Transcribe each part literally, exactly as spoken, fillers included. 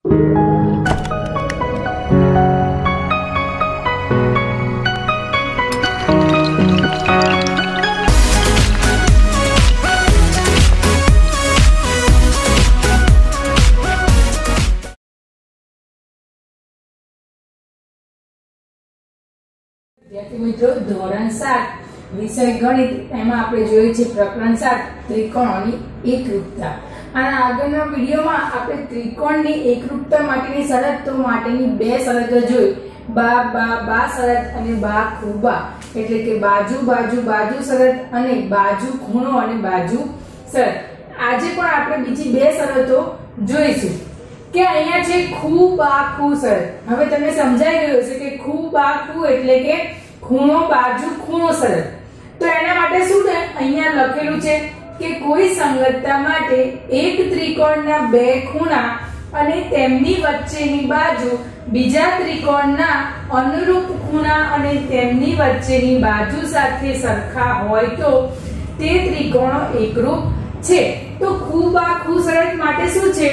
विद्यार्थी मित्रों धोरण सात विषय गणित एमां आपणे जोई छे प्रकरण सात त्रिकोणोनी एकरूपता। आना આગળના વિડિયોમાં આપણે ત્રિકોણની એકરૂપતા માટેની શરતો માટેની બે શરતો જોઈ, બા બા બા શરત અને બા ખૂબા, એટલે કે બાજુ બાજુ બાજુ શરત અને બાજુ ખૂણો અને બાજુ શરત। આજે પણ આપણે બીજી બે શરતો જોઈશું કે અહીંયા છે ખૂ બા ખૂ શરત। હવે તમને સમજાઈ ગયું હશે કે ખૂ બા ખૂ એટલે કે ખૂણો બાજુ ખૂણો શરત। તો એના માટે શું છે, અહીંયા લખેલું છે કે કોઈ સંગતતા માટે એક ત્રિકોણના બે ખૂણા અને તેમની વચ્ચેની બાજુ બીજા ત્રિકોણના અનુરૂપ ખૂણા અને તેમની વચ્ચેની બાજુ સાથે સરખા હોય તો તે ત્રિકોણો એકરૂપ છે। તો ખૂ બા ખૂ શરત માટે શું છે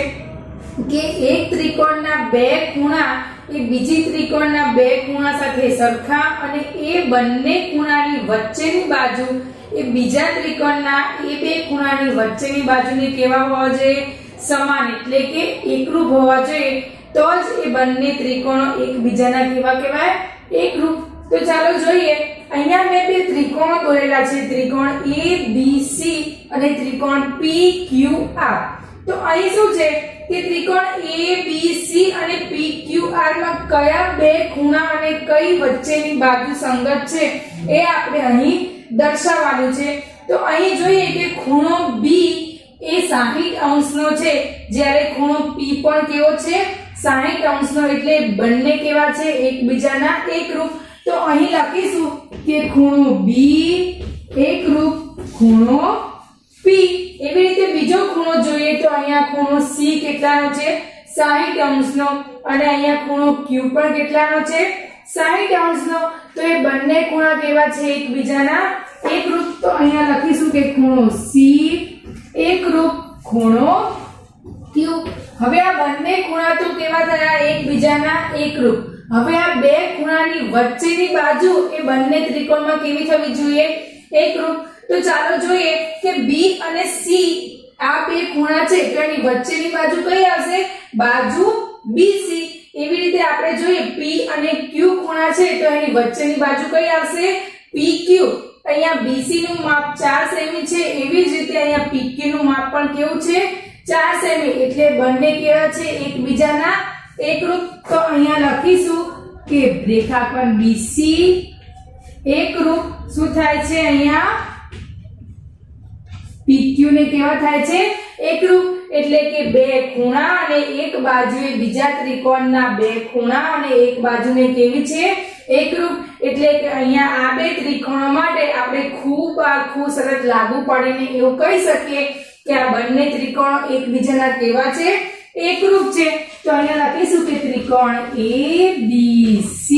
કે એક ત્રિકોણના બે ખૂણા એ બીજી ત્રિકોણના બે ખૂણા સાથે સરખા અને એ બંને ખૂણાની વચ્ચેની બાજુ એ બીજા ત્રિકોણના એ બે ખૂણાની વચ્ચેની બાજુને કેવા હોવા જોઈએ, સમાન, એટલે કે એકરૂપ હોવા જોઈએ, તો જ એ બંને ત્રિકોણો એકબીજાના કેવા કહેવાય, એકરૂપ। તો ચાલો જોઈએ, અહીંયા મેં બે ત્રિકોણો દોરેલા છે, ત્રિકોણ A B C અને ત્રિકોણ P Q R। તો અહીં શું છે કે ત્રિકોણ A B C અને P Q R માં કયા બે ખૂણા અને કઈ વચ્ચેની બાજુ સંગત છે એ આપણે અહીં દર્શાવવાનું છે। તો અહીં જોઈએ કે ખૂણો B એ સાહીઠ અંશનો છે, જ્યારે ખૂણો P પણ કેવો છે, સાહીઠ અંશનો, એટલે બંને કેવા છે, એકબીજાના એકરૂપ। તો અહીં લખીશું કે ખૂણો B એકરૂપ ખૂણો P। એવી રીતે બીજો ખૂણો જોઈએ તો અહીંયા ખૂણો C કેટલાનો છે, સાહીઠ અંશનો, અને અહીંયા ખૂણો Q પણ કેટલાનો છે, સાહીઠ અંશનો। તો એ બંને ખૂણા કેવા છે, એકબીજાના એકરૂપ। તો અહીંયા લખીશું કે ખૂણો C એકરૂપ ખૂણો Q। હવે આ બંને ખૂણા તો કેવા થયા, એકબીજાના એકરૂપ। હવે આ બે ખૂણાની વચ્ચેની બાજુ એ બંને ત્રિકોણમાં કેવી થવી જોઈએ, એકરૂપ। તો ચાલો જોઈએ કે B અને C આ બે ખૂણા છે તો એની વચ્ચેની બાજુ કઈ આવશે, બાજુ B C। એવી રીતે આપણે જોઈએ P અને Q ખૂણા છે તો એની વચ્ચેની બાજુ કઈ આવશે, P Q। અહીંયા B C નું માપ ચાર સેમી છે, એવી જ રીતે અહીંયા P Q નું માપ પણ કેવું છે, ચાર સેમી, એટલે બંને કેવા છે, એકબીજાના એકરૂપ। તો અહીંયા લખીશું કે રેખાખંડ B C એકરૂપ શું થાય છે, અહીંયા P Q ને કેવા થાય છે, એકરૂપ, એટલે કે બે ખૂણા અને એક બાજુએ બીજા ત્રિકોણના બે ખૂણા અને એક બાજુને કેવી છે, એકરૂપ। એટલે કે અહીંયા આ બે ત્રિકોણો માટે આપણે ખૂ બા ખૂ શરત લાગુ પાડીને એવું કહી શકીએ કે આ બંને ત્રિકોણો એકબીજાના કેવા છે, એકરૂપ છે। તો અહીંયા લખીશું કે ત્રિકોણ A B C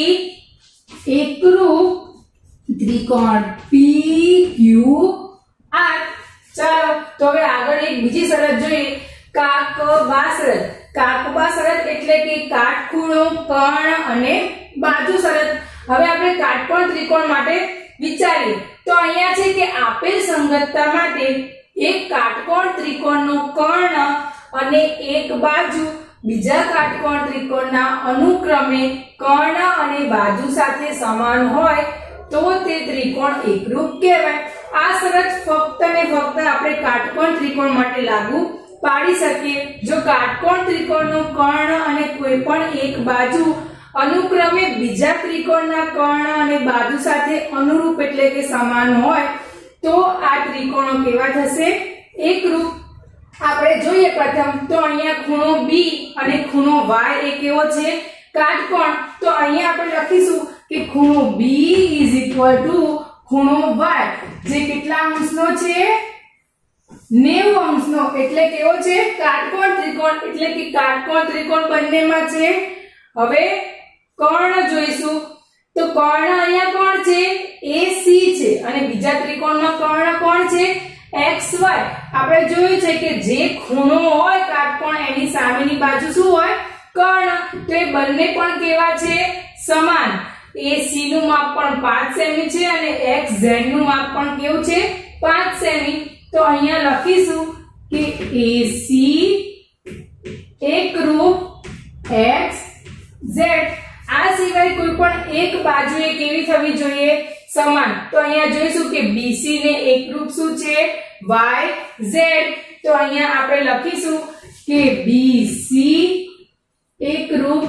એકરૂપ ત્રિકોણ P Q R। ચાલો તો હવે આગળ એક બીજી શરત જોઈએ, કાકબા શરત। કાકબા શરત એટલે કે કાટખૂણો કર્ણ અને બાજુ શરત। હવે આપણે કાટકોણ ત્રિકોણ માટે વિચારીએ તો અહીંયા છે કે આપેલ સંગતતા માટે એક કાટકોણ ત્રિકોણનો કર્ણ અને એક બાજુ બીજા કાટકોણ ત્રિકોણના અનુક્રમે કર્ણ અને બાજુ સાથે સમાન હોય તો તે ત્રિકોણ એકરૂપ કહેવાય। આ શરત ફક્ત ને ફક્ત આપણે કાટકોણ ત્રિકોણ માટે લાગુ પાડી શકીએ। જો કાટકોણ ત્રિકોણનો કર્ણ અને કોઈપણ એક બાજુ અનુક્રમે બીજા ત્રિકોણના કર્ણ અને બાજુ સાથે અનુરૂપ એટલે કે સમાન હોય તો આ ત્રિકોણો કેવા થશે, એકરૂપ। આપણે જોઈએ પ્રથમ તો અહીંયા ખૂણો B અને ખૂણો Y એ કેવો છે, કાટકોણ। તો અહીંયા આપણે લખીશું કે ખૂણો B = ખૂણો Y જે કેટલા અંશનો છે, નેવું અંશનો, એટલે કેવો છે, કાટકોણ ત્રિકોણ, એટલે કે કાટકોણ ત્રિકોણ બંનેમાં છે। હવે કર્ણ જોઈશું તો કર્ણ અહીંયા કોણ છે, A C છે અને બીજા ત્રિકોણમાં કર્ણ કોણ છે, એક્સ વાય આપણે જોયું છે કે જે ખૂણો હોય કાટકોણ એની સામેની બાજુ શું હોય કર્ણ તો એ બંને પણ કેવા છે સમાન એસી નું માપ પણ પાંચ સેમી છે અને એક્સઝેડ નું માપ પણ કેવું છે પાંચ સેમી તો અહીંયા લખીશું કે એસી એકરૂપ એક્સઝેડ આ સિવાય કોઈ પણ એક બાજુએ કેવી થવી જોઈએ સમાન તો અહીંયા જોઈશું કે બીસી ને એકરૂપ શું છે વાય-ઝેડ તો અહીંયા આપણે લખીશું કે બીસી એકરૂપ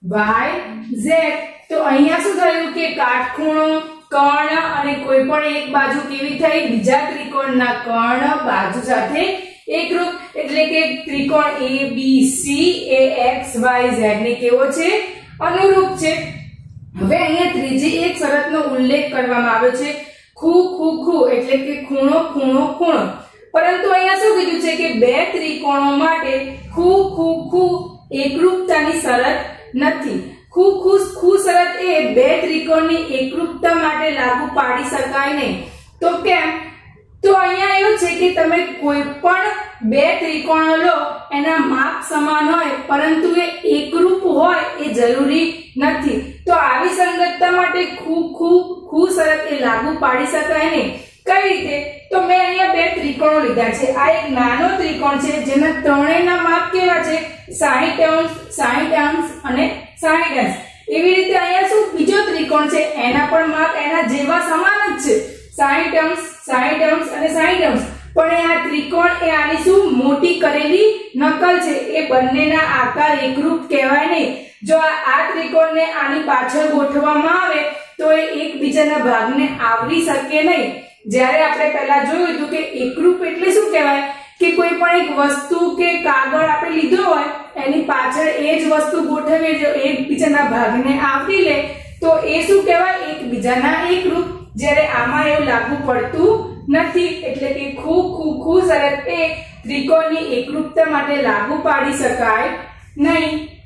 વાય-ઝેડ તો અહીંયા શું થયું કે કાટખૂણો કર્ણ અને કોઈ પણ એક બાજુ કેવી થઈ બીજા ત્રિકોણના કર્ણ બાજુ સાથે એકરૂપ એટલે કે ત્રિકોણ A B C A X Y Z ને કેવો છે અનુરૂપ છે હવે અહીંયા ત્રીજી એક શરતનો ઉલ્લેખ કરવામાં આવ્યો છે ખૂ ખૂ ખૂ એટલે કે ખૂણો ખૂણો ખૂણો પરંતુ અહીંયા શું કીધું છે કે બે ત્રિકોણો માટે ખૂ ખૂ ખૂ એકરૂપતાની શરત નથી ખૂ ખૂ ખૂ શરત એ બે ત્રિકોણની એકરૂપતા માટે લાગુ પાડી શકાય નહીં તો કેમ તો અહીંયા એવું છે કે તમે કોઈ પણ બે ત્રિકોણો લો એના માપ સમાન હોય પરંતુ એ એકરૂપ હોય એ જરૂરી નથી તો આવી સંગતતા માટે ખૂ ખૂ ખૂ શરત એ લાગુ પાડી શકાય નહીં કઈ રીતે તો મેં અહીંયા બે ત્રિકોણો લીધા છે આ એક નાનો ત્રિકોણ છે જેના ત્રણેયના માપ કેવા છે સાહીઠ અંશ સાહીઠ અંશ અને સાહીઠ અંશ એવી રીતે અહીંયા શું બીજો ત્રિકોણ છે એના પણ માપ એના જેવા સમાન જ છે સાહીઠ અંશ સાહીઠ અંશ અને સાહીઠ અંશ પણ આ ત્રિકોણ એ આની શું મોટી કરેલી નકલ છે એ બંનેના આકાર એકરૂપ કહેવાય નહીં જો આ ત્રિકોણને આની પાછળ ગોઠવવામાં આવે તો એ એકબીજાના ભાગને આવરી શકે નહીં જ્યારે આપણે પહેલા જોયું હતું કે એકરૂપ એટલે શું કહેવાય કે કોઈ પણ એક વસ્તુ કે કાગળ આપણે લીધો હોય એની પાછળ એ જ વસ્તુ ગોઠવીએ જો એકબીજાના ભાગને આવરી લે તો એ શું કહેવાય એકબીજાના એકરૂપ જ્યારે આમાં એવું લાગુ પડતું નથી એટલે કે ખૂ ખૂ ખૂ શરત એ ત્રિકોણની એકરૂપતા માટે લાગુ પાડી શકાય નહીં